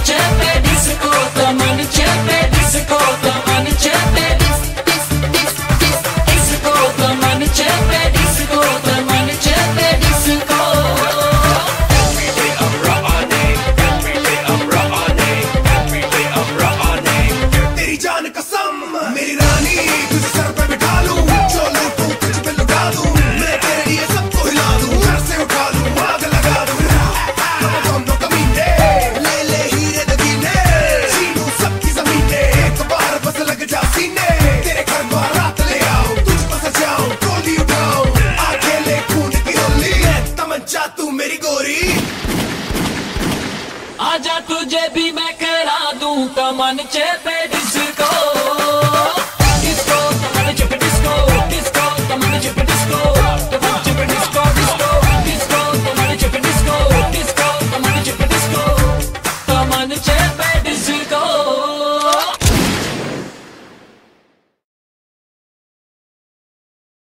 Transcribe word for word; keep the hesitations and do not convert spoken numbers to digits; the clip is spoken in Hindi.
चेपे डिस्को तमन चेपे डिस्को तमन चेपे डिस्को तमन चेपे डिस्को तमन चेपे डिस्को तेरी जान कसम मेरी रानी तुझे सर पे बिठा लूं जो लूटूं तुझ पे लुटा दूं मैं तेरे लिए सबको हिला दूं घर से उठा लूं आग लगा दूं दोनों कमीने ले ले हीरे नगीने छीनूं सबकी ज़मीनें एक बार बस लग जा सीने तेरे घर बारात ले आओ तुझको सजाऊं गोली उठाऊं आ खेले खून की होली तमंचा तू मेरी गोरी आजा तुझे भी मैं करा दूं तमन चेपे डिस्को